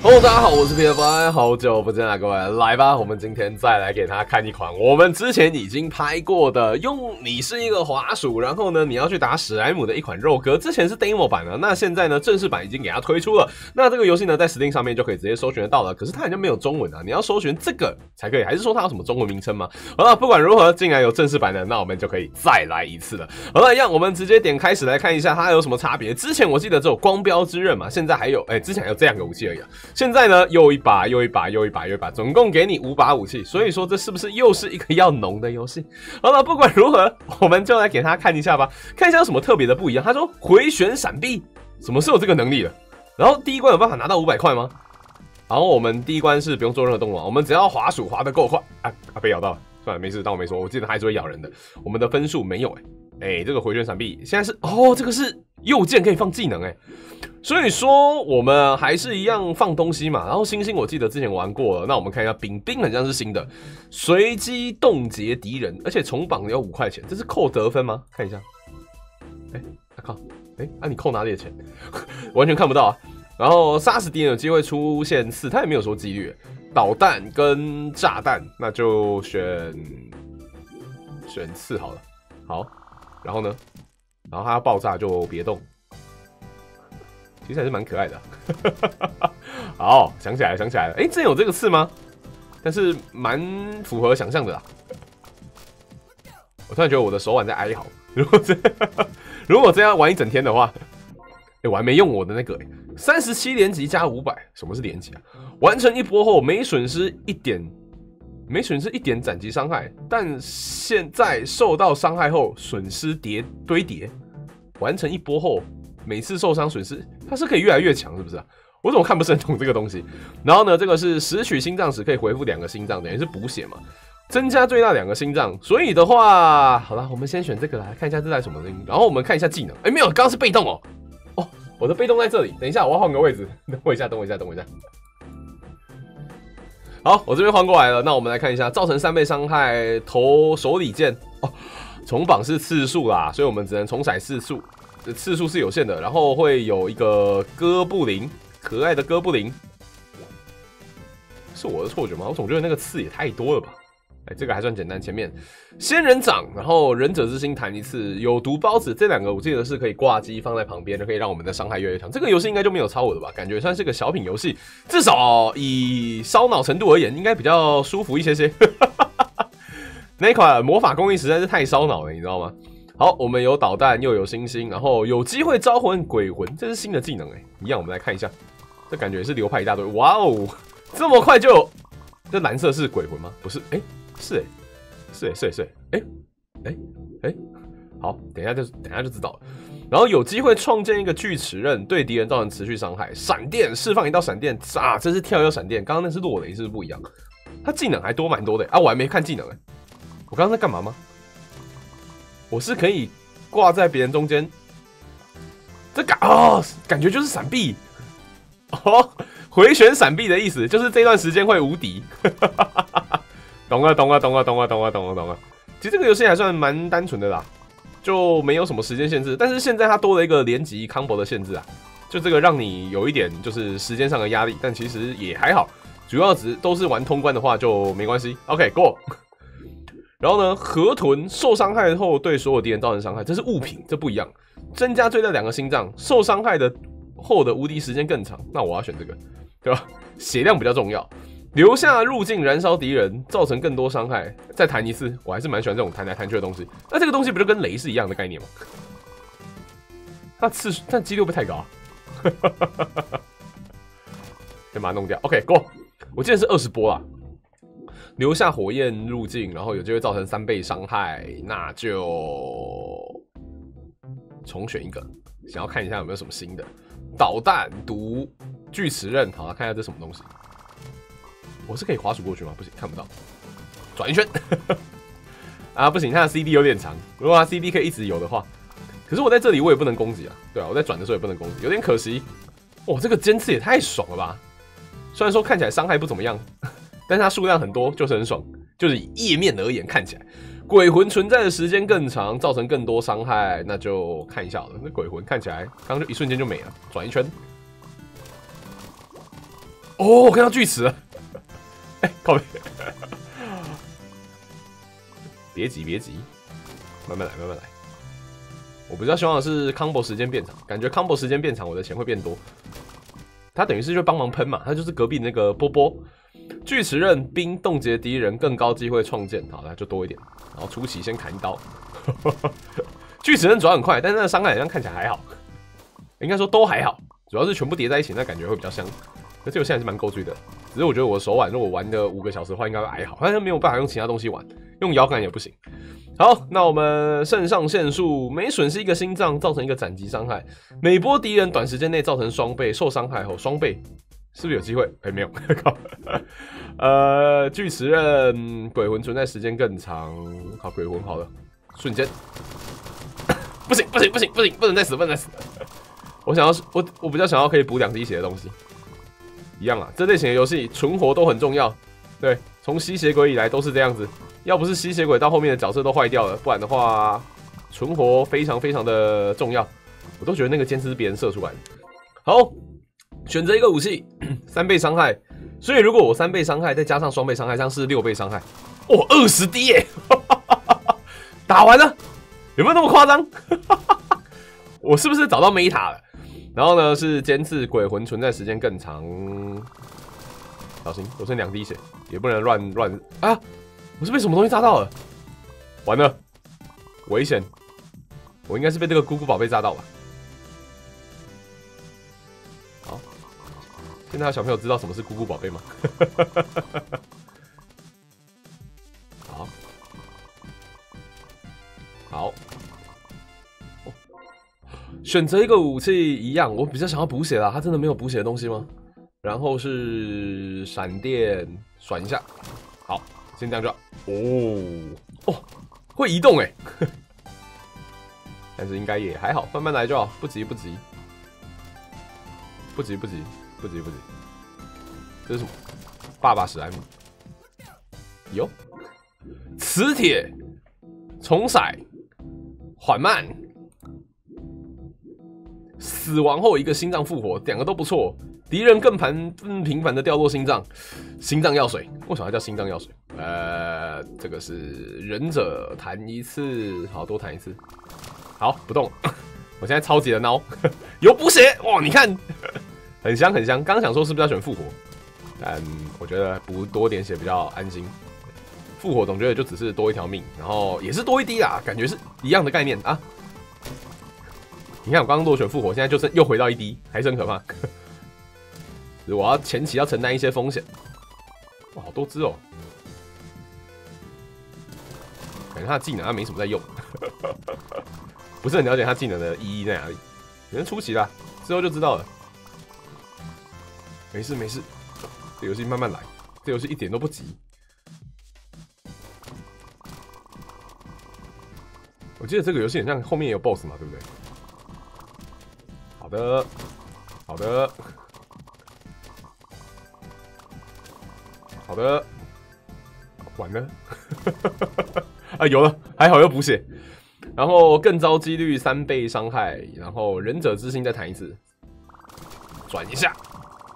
Hello， 大家好，我是 PFI， 好久不见了，各位来吧，我们今天再来给大家看一款我们之前已经拍过的，用你是一个滑鼠，然后呢你要去打史莱姆的一款肉鸽，之前是 demo 版的，那现在呢正式版已经给它推出了。那这个游戏呢在 Steam 上面就可以直接搜寻得到了，可是它好像没有中文啊，你要搜寻这个才可以，还是说它有什么中文名称吗？好了，不管如何，竟然有正式版的，那我们就可以再来一次了。好了，一样，我们直接点开始来看一下它有什么差别。之前我记得只有光标之刃嘛，现在还有，之前还有这两个武器而已啊。现在呢，又一把，总共给你5把武器，所以说这是不是又是一个要浓的游戏？好了，不管如何，我们就来给他看一下吧，看一下有什么特别的不一样。他说回旋闪避，什么是有这个能力的？然后第一关有办法拿到500块吗？然后我们第一关是不用做任何动作，我们只要滑鼠滑得够快被咬到了，算了，没事，当我没说。我记得它还是会咬人的。我们的分数没有这个回旋闪避现在是这个是右键可以放技能所以说我们还是一样放东西嘛。然后星星我记得之前玩过了，那我们看一下丙兵很像是新的，随机冻结敌人，而且重绑要5块钱，这是扣得分吗？看一下，靠，你扣哪里的钱？完全看不到啊。然后杀死敌人有机会出现4，他也没有说几率。导弹跟炸弹，那就选4好了。好，然后呢？然后它要爆炸就别动。其实还是蛮可爱的好，想起来了，真有这个刺吗？但是蛮符合想象的啦。我突然觉得我的手腕在哀嚎。如果这样玩一整天的话，我还没用我的那个37连击加500，什么是连击啊？完成一波后每损失1点斩击伤害，但现在受到伤害后损失堆叠。完成一波后，每次受伤损失，它是可以越来越强，是不是啊？我怎么看不是很懂这个东西？然后呢，这个是拾取心脏时可以回复2个心脏，等于是补血嘛，增加最大2个心脏。所以的话，好了，我们先选这个来看一下这在什么东西。然后我们看一下技能，没有，刚刚是被动哦，我的被动在这里。等一下，我要换个位置，等我一下。好，我这边换过来了。那我们来看一下，造成3倍伤害，投手里剑重绑是次数啦，所以我们只能重骰次数是有限的。然后会有一个哥布林，可爱的哥布林，是我的错觉吗？我总觉得那个刺也太多了吧。这个还算简单。前面仙人掌，然后忍者之心弹1次，有毒孢子，这2个我记得是可以挂机放在旁边的，可以让我们的伤害越来越强。这个游戏应该就没有超我的吧？感觉算是个小品游戏，至少以烧脑程度而言，应该比较舒服一些。那一款魔法工艺实在是太烧脑了，你知道吗？好，我们有导弹，又有星星，然后有机会召唤鬼魂，这是新的技能一样，我们来看一下，这感觉是流派一大堆。哇哦，这么快就有？这蓝色是鬼魂吗？不是，是好，等一下就知道了。然后有机会创建一个锯齿刃，对敌人造成持续伤害。闪电，释放1道闪电，这是跳跃闪电，刚刚那是落雷，是不是不一样？他技能还多蛮多的我还没看技能我刚刚在干嘛吗？我是可以挂在别人中间，感觉就是闪避回旋闪避的意思就是这段时间会无敌。懂了。其实这个游戏还算蛮单纯的啦，就没有什么时间限制，但是现在它多了一个连击 combo 的限制就这个让你有一点就是时间上的压力，但其实也还好，主要都是玩通关的话就没关系。OK go。然后呢，河豚受伤害后对所有敌人造成伤害，这是物品，这不一样。增加最大2个心脏，受伤害后的无敌时间更长，那我要选这个，对吧？血量比较重要。留下入境燃烧敌人，造成更多伤害，再弹1次，我还是蛮喜欢这种弹来弹去的东西。那这个东西不就跟雷是一样的概念吗？但几率会不会太高先把它弄掉。OK go， 我记得是20波啦。留下火焰入境，然后有机会造成3倍伤害，那就重选一个。想要看一下有没有什么新的导弹、毒、锯齿刃。好，看一下这什么东西。我是可以滑鼠过去吗？不行，看不到。转一圈不行，它的 CD 有点长。如果它 CD 可以一直有的话，可是我在这里我也不能攻击对我在转的时候也不能攻击，有点可惜。这个尖刺也太爽了吧！虽然说看起来伤害不怎么样。但是它数量很多，就是很爽。就是以页面而言看起来，鬼魂存在的时间更长，造成更多伤害，那就看一下好了。那鬼魂看起来刚刚就一瞬间就没了，转一圈。 哦，我看到锯齿了。哎，靠背。别急，别急，慢慢来，慢慢来。我比较希望的是 combo 时间变长，感觉 combo 时间变长，我的钱会变多。他等于是就帮忙喷嘛，他就是隔壁那个波波。锯齿刃冰冻结敌人，更高机会创建。好，那就多一点。然后初期先砍一刀。锯齿刃主要很快，但是那个伤害好像看起来还好，应该说都还好，主要是全部叠在一起，那感觉会比较香。可这个现在是蛮够追的，只是我觉得我手腕如果玩的5个小时的话，应该会还好，好像没有办法用其他东西玩，用摇杆也不行。好，那我们肾上腺素每损失1个心脏，造成1个斩击伤害，每波敌人短时间内造成双倍，受伤害后双倍，是不是有机会？没有，靠。锯齿刃鬼魂存在时间更长，靠鬼魂好了，瞬间。不行，不行，不行，不行，不能再死，不能再死！我想要，我比较想要可以补2滴血的东西。一样啊，这类型的游戏存活都很重要。对，从吸血鬼以来都是这样子。要不是吸血鬼到后面的角色都坏掉了，不然的话，存活非常非常的重要。我都觉得那个尖刺是别人射出来的。好，选择一个武器，3倍伤害。所以如果我3倍伤害再加上双倍伤害，这样是6倍伤害。哦，20滴耶！打完了。有没有那么夸张？我是不是找到 meta 了？然后呢，是尖刺鬼魂存在时间更长。小心，我剩2滴血，也不能乱啊！我是被什么东西炸到了？完了，危险！我应该是被这个姑姑宝贝炸到吧？好，现在小朋友知道什么是姑姑宝贝吗？好。好，选择一个武器一样，我比较想要补血啦。他真的没有补血的东西吗？然后是闪电，甩一下。好，先这样就好。哦，会移动哎，但是应该也还好，慢慢来就好，不急不急，不急不急不急不急。这是什么？爸爸史莱姆。有，磁铁，重骰。缓慢，死亡后1个心脏复活，2个都不错。敌人更频繁的掉落心脏，心脏药水，为什么要叫心脏药水？这个是忍者弹1次，好多弹1次，好不动。我现在超级的孬，有补血哇！你看，很香很香。刚想说是不是要选复活，但我觉得补多点血比较安心。复活总觉得就只是多1条命，然后也是多1滴啦，感觉是一样的概念啊。你看我刚刚落选复活，现在就是又回到1滴，还是很可怕。我要前期要承担一些风险。哇，好多只哦！感觉他的技能他没什么在用，不是很了解他技能的意义在哪里。可能初期啦，之后就知道了。没事没事，这游戏慢慢来，这游戏一点都不急。我记得这个游戏很像后面也有 BOSS 嘛，对不对？好的，好的，好的，完了，啊，有了，还好又补血，然后更高几率3倍伤害，然后忍者之心再弹1次，转一下。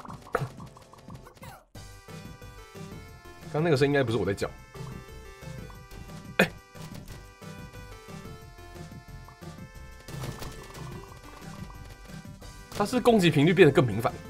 刚那个声应该不是我在叫。它是攻击频率变得更频繁，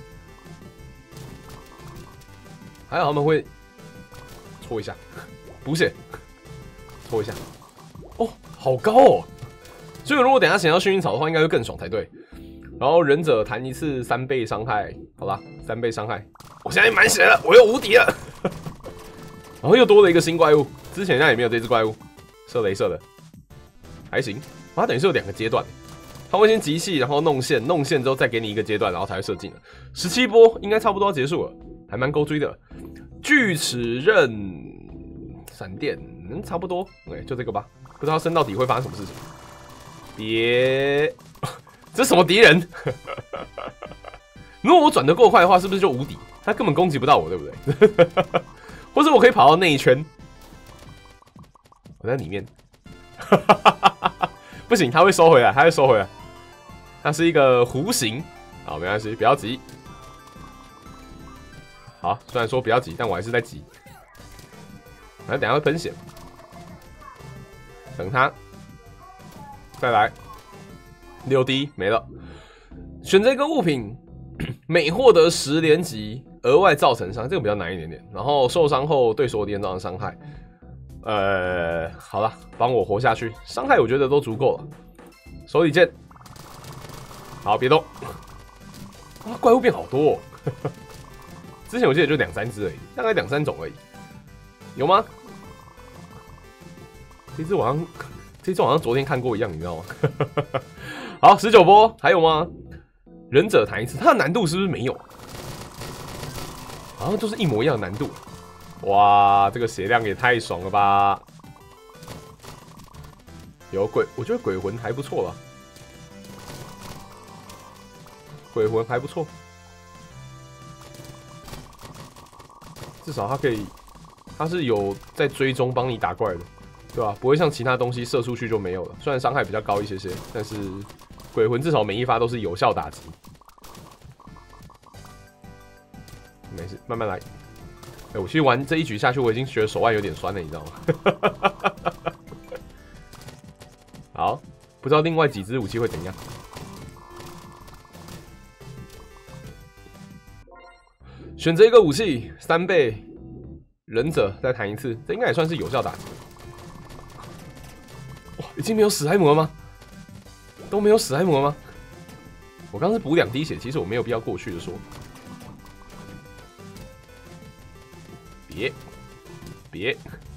还好他们会戳一下补血，戳一下，哦，好高哦！所以如果等一下想要幸运草的话，应该会更爽才对。然后忍者弹1次3倍伤害，好啦，3倍伤害，我现在满血了，我又无敌了。然后又多了一个新怪物，之前那也没有这只怪物，射雷射的，还行。它等于是有2个阶段。他会先集气，然后弄线，弄线之后再给你1个阶段，然后才会射进了。17波应该差不多要结束了，还蛮勾追的。锯齿刃、闪电，差不多，对，就这个吧。不知道升到底会发生什么事情。别，这是什么敌人？如果我转得够快的话，是不是就无敌？他根本攻击不到我，对不对？或者我可以跑到那一圈，我在里面。不行，他会收回来，他会收回来。它是一个弧形，好，没关系，不要急。 好，虽然说不要急，但我还是在急。反正等下会喷血，等他，再来6滴没了。选择一个物品，每获得10连击，额外造成伤害，这个比较难一点点。然后受伤后对所有敌人造成伤害。好了，帮我活下去，伤害我觉得都足够了。手里剑，好，别动。啊，怪物变好多哦。之前我记得就2、3只而已，大概2、3种而已，有吗？这只好像昨天看过一样，你知道吗？好，19波，还有吗？忍者弹一次，它的难度是不是没有？好像都是一模一样的难度。哇，这个血量也太爽了吧！有鬼，我觉得鬼魂还不错啦，鬼魂还不错，至少它是有在追踪帮你打怪的，对吧？不会像其他东西射出去就没有了。虽然伤害比较高一些，但是鬼魂至少每一发都是有效打击。没事，慢慢来。我其实玩这一局下去，我已经觉得手腕有点酸了，你知道吗？好，不知道另外几支武器会怎样。选择一个武器，3倍忍者再弹一次，这应该也算是有效打击。哇，已经没有史莱姆了吗？都没有史莱姆了吗？我刚是补2滴血，其实我没有必要过去的说。别！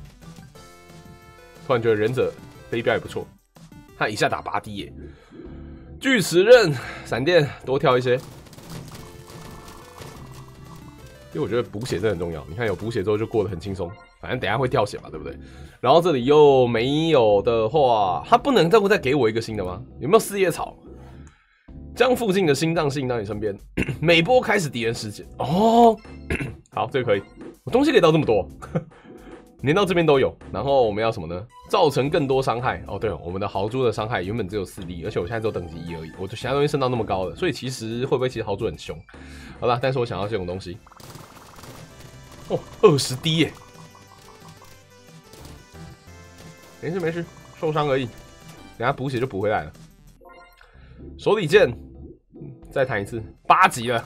突然觉得忍者飞镖也不错，他一下打8滴耶。锯齿刃、闪电多挑一些，因为我觉得补血真的很重要。你看有补血之后就过得很轻松，反正等一下会掉血嘛，对不对？然后这里又没有的话，他不能再给我一个新的吗？有没有4叶草？将附近的心脏吸引到你身边，每波开始敌人时间。哦，好，这个可以。我东西可以到这么多，连到这边都有。然后我们要什么呢？造成更多伤害。哦，对了，我们的豪猪的伤害原本只有4滴，而且我现在只有等级1而已。我就其他东西升到那么高了，所以其实会不会其实豪猪很凶？好啦，但是我想要这种东西。哦，20滴耶！没事，受伤而已，等下补血就补回来了。手里剑，再弹一次，8级了。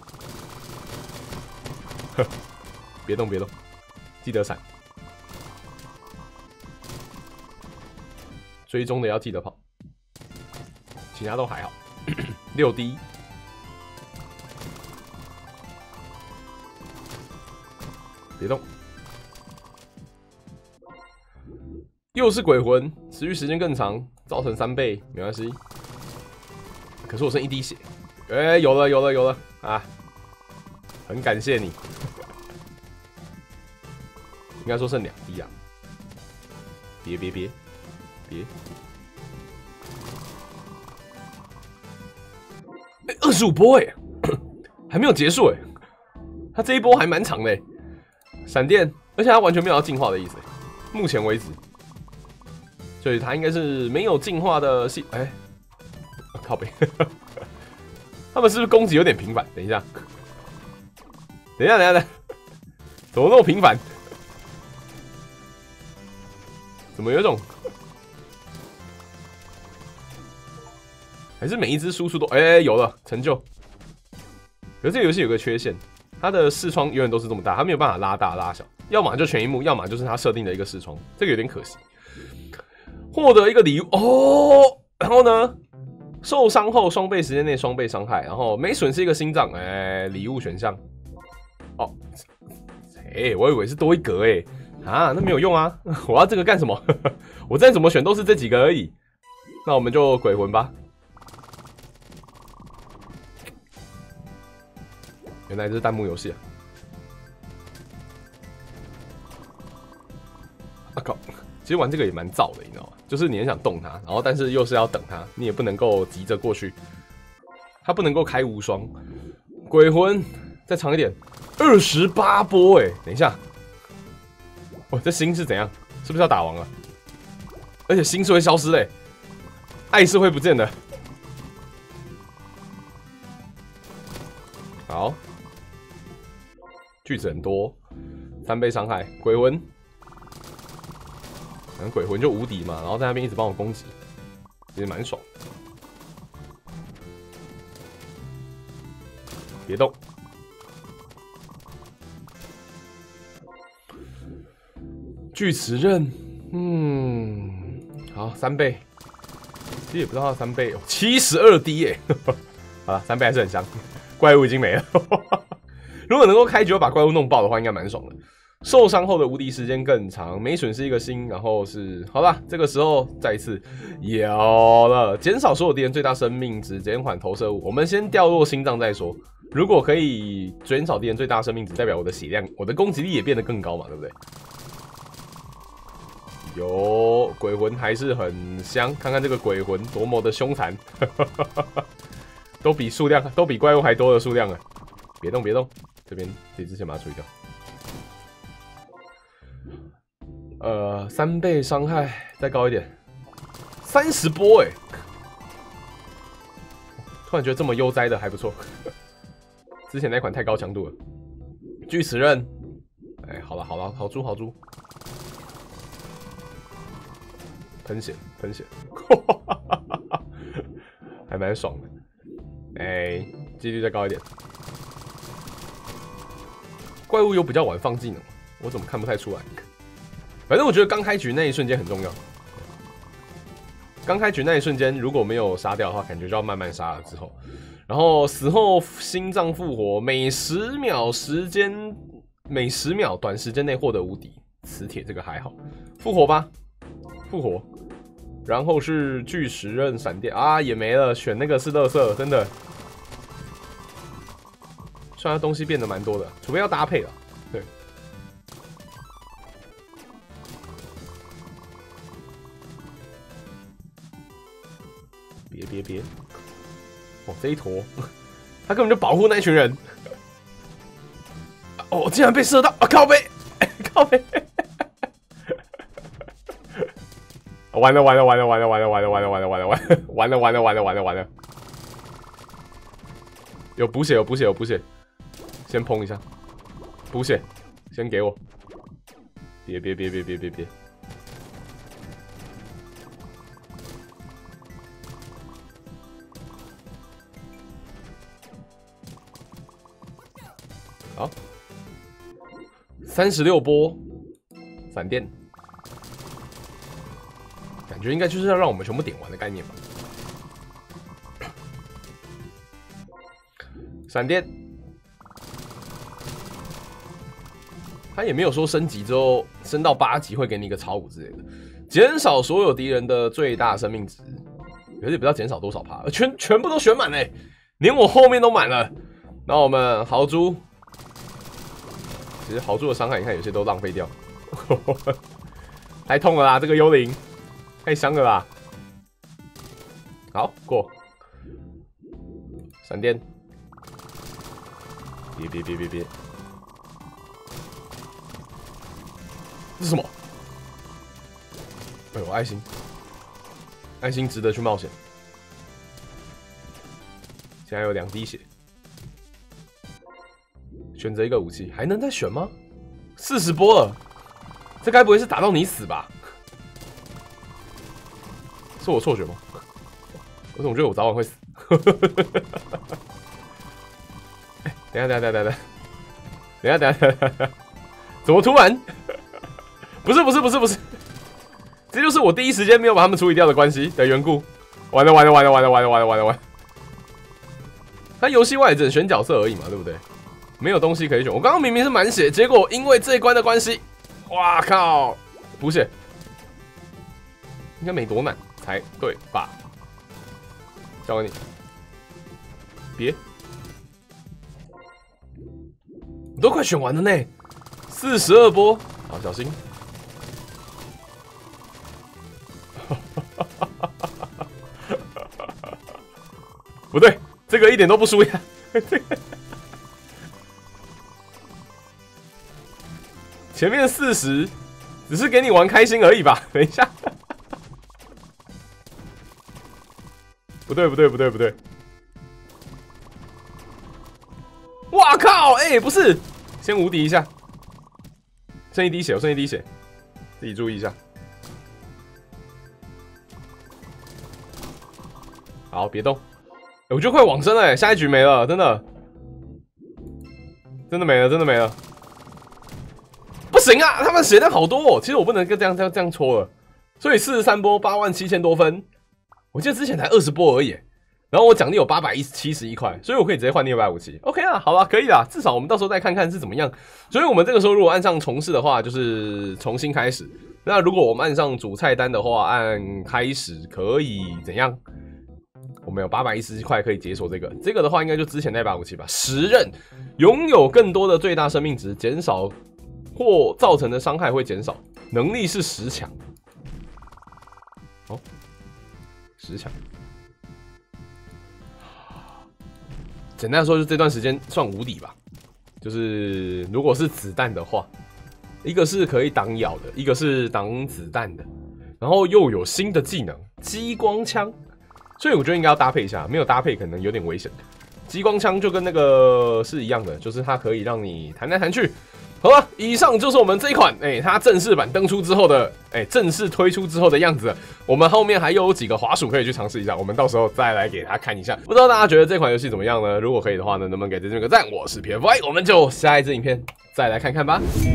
别动，记得闪。追踪的要记得跑，其他都还好。6滴，别动。又是鬼魂，持续时间更长，造成3倍，没关系。可是我剩1滴血，有了啊！很感谢你。应该说剩2滴啊！别！25波还没有结束他这一波还蛮长的闪电，而且他完全没有要进化的意思目前为止，所以他应该是没有进化的靠北，他们是不是攻击有点频繁？等一下，怎么那么频繁？怎么有一种？还是每一只输出都有了成就？可是这个游戏有个缺陷，它的视窗永远都是这么大，它没有办法拉大拉小，要么就全萤幕，要么就是它设定的一个视窗，这个有点可惜。获得一个礼物哦，然后呢，受伤后双倍时间内双倍伤害，然后每损失一个心脏，礼物选项。哦，我以为是多一格啊，那没有用啊！我要这个干什么？我再怎么选都是这几个而已。那我们就鬼魂吧。原来这是弹幕游戏啊！靠！其实玩这个也蛮燥的，你知道吗？就是你很想动它，然后但是又是要等它，你也不能够急着过去。它不能够开无双。鬼魂再长一点，28波等一下。这星是怎样？是不是要打王了？而且星是会消失的，爱是会不见的。好， 锯子很多，3倍伤害，鬼魂，反正鬼魂就无敌嘛，然后在那边一直帮我攻击，其实蛮爽。别动。锯齿刃，好，3倍，其实也不知道它3倍哦，72滴耶，好了，3倍还是很香，怪物已经没了。如果能够开局把怪物弄爆的话，应该蛮爽的。受伤后的无敌时间更长，每损失1个心，然后是好啦，这个时候再一次有了，减少所有敌人最大生命值，减缓投射物。我们先掉落心脏再说。如果可以减少敌人最大生命值，代表我的血量、我的攻击力也变得更高嘛，对不对？有鬼魂还是很香，看看这个鬼魂多么的凶残，都比怪物还多的数量啊！别动别动，这边得之前把它处理掉。3倍伤害再高一点，30波哎！突然觉得这么悠哉的还不错，之前那款太高强度了。锯齿刃，哎，好了好了，好猪好猪。喷血，喷血，还蛮爽的。哎，几率再高一点。怪物有比较晚放技能，我怎么看不太出来？反正我觉得刚开局那一瞬间很重要。刚开局那一瞬间，如果没有杀掉的话，感觉就要慢慢杀了之后。然后死后心脏复活，每10秒短时间内获得无敌。磁铁这个还好，复活吧，复活。然后是巨石刃闪电啊，也没了，选那个是垃圾，真的。虽然东西变得蛮多的，除非要搭配了，对。别！哦，这一坨，他根本就保护那一群人。哦，竟然被射到！啊，靠背，靠背！完了！有补血，先碰一下，补血，先给我。别！好，36波闪电。感觉应该就是要让我们全部点完的概念吧。闪电，他也没有说升级之后升到8级会给你一个超5之类的，减少所有敌人的最大生命值，可是也不知道减少多少趴，全部都选满嘞，连我后面都满了。那我们豪猪，其实豪猪的伤害你看有些都浪费掉，太痛了啦，这个幽灵。太香了啦！好过，闪电，别！这是什么？哎呦，爱心值得去冒险。现在有2滴血，选择一个武器，还能再选吗？40波了，这该不会是打到你死吧？是我错觉吗？我总觉得我早晚会死。等一下，怎么突然？不是，这就是我第一时间没有把他们处理掉的关系的缘故。完了！他游戏外也只能选角色而已嘛，对不对？没有东西可以选。我刚刚明明是满血，结果因为这一关的关系，哇靠！补血，应该没多难。才对吧？交给你，别，我都快选完了呢，42波，好小心。不对，这个一点都不输呀。前面40只是给你玩开心而已吧？等一下。不对！哇靠！哎，不是， 先无敌一下，剩一滴血，我剩一滴血，自己注意一下。好，别动。我觉得快往生了，下一局没了，真的，真的没了，真的没了。不行啊，他们血量好多哦。其实我不能这样戳了。所以43波87000多分，我记得之前才20波而已。然后我奖励有871块，所以我可以直接换657。OK 啊，好啦，可以啦，至少我们到时候再看看是怎么样。所以我们这个时候如果按上重试的话，就是重新开始。那如果我们按上主菜单的话，按开始可以怎样？我们有817块可以解锁这个的话应该就之前那857吧。10任拥有更多的最大生命值，减少或造成的伤害会减少，能力是10强。哦，10强。简单的说，就这段时间算无敌吧。就是如果是子弹的话，一个是可以挡咬的，一个是挡子弹的，然后又有新的技能激光枪，所以我觉得应该要搭配一下，没有搭配可能有点危险。激光枪就跟那个是一样的，就是它可以让你弹来弹去。好了，以上就是我们这一款，它正式版登出之后的，正式推出之后的样子。我们后面还有几个滑鼠可以去尝试一下，我们到时候再来给它看一下。不知道大家觉得这款游戏怎么样呢？如果可以的话呢，能不能给这个赞？我是 PFY， 我们就下一支影片再来看看吧。